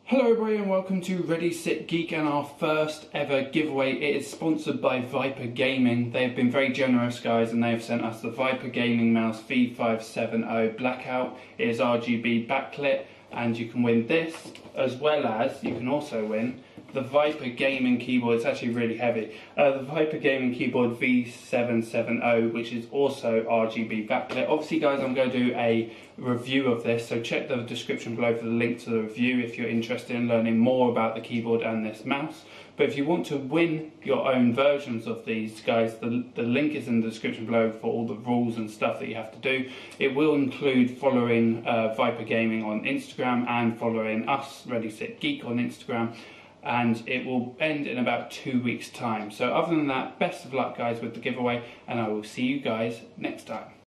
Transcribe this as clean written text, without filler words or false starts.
Hello everybody and welcome to ReadySitGeek and our first ever giveaway. It is sponsored by Viper Gaming. They have been very generous, guys, and they have sent us the Viper Gaming Mouse V570 Blackout. It is RGB backlit and you can win this, as well as you can also win the Viper Gaming Keyboard. It's actually really heavy. The Viper Gaming Keyboard V770, which is also RGB backlit. Obviously, guys, I'm going to do a review of this, so check the description below for the link to the review if you're interested in learning more about the keyboard and this mouse. But if you want to win your own versions of these, guys, the link is in the description below for all the rules and stuff that you have to do. It will include following Viper Gaming on Instagram and following us, ReadySitGeek, on Instagram. And it will end in about 2 weeks' time. So other than that, best of luck, guys, with the giveaway, and I will see you guys next time.